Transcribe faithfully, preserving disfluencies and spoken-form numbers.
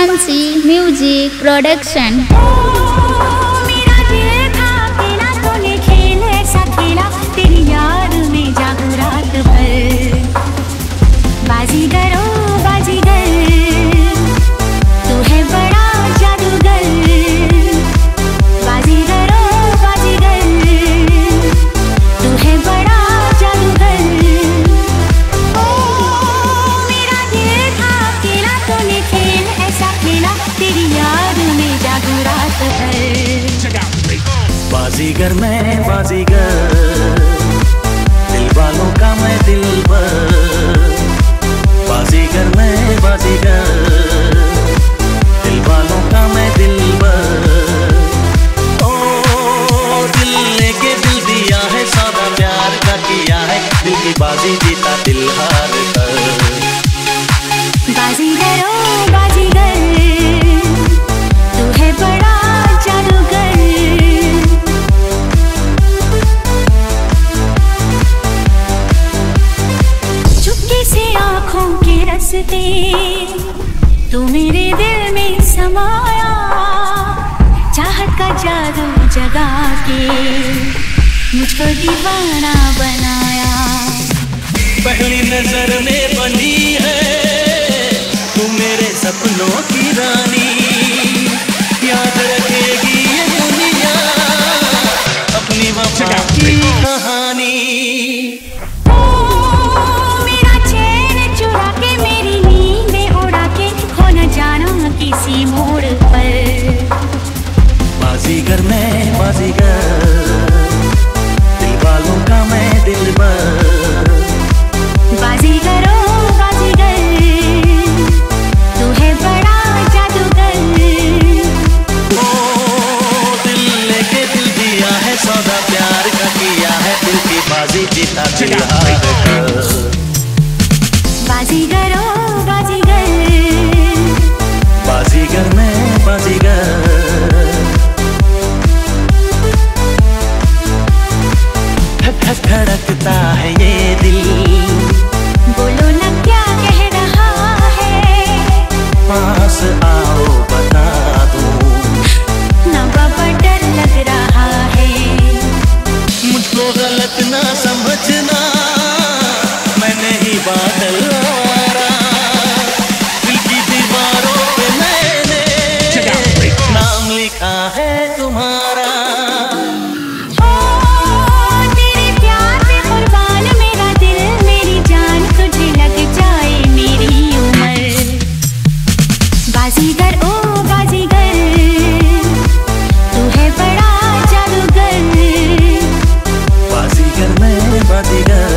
Mansi Music Production। बाजीगर मैं बाजीगर, दिल वालों का मैं दिलबर। बाजीगर मैं बाजीगर, दिल वालों का मैं दिलबर। ओ दिल लेके दिल दिया है, सादा प्यार का किया है, दिल की बाजी जीता दिल हार कर। बाजीगर ओ बाजीगर, तू है बड़ा जादूगर। तू मेरे दिल में समाया, चाहत का जादू जगा के मुझको दीवाना बनाया। पहली नजर में बनी है तू मेरे सपनों की रानी, याद रखेगी ये दुनिया अपनी वफा की कहानी। किसी मोड़ पर बाजीगर मैं बाजीगर, दिल वालों का मैं दिलबर। बाजीगर ओ बाजीगर, तू है बड़ा जादूगर। ओ दिल लेके दिल दिया है, सौदा प्यार का किया है, दिल की बाजी जीता दिल हार कर। बाजीगर ओ बाजीगर, बाजीगर मैं बाजीगर। धड़कता है ये दिल, बोलो ना क्या कह रहा है। पास आओ बता दूं, ना बाबा डर लग रहा है। मुझको गलत ना समझना, मैं नहीं बादल आवारा, दिल की दीवारों पे मैंने नाम लिखा है तुम्हारा। बाजीगर ओ बाजीगर, तू है बड़ा जादूगर। बाजीगर मैं बाजीगर।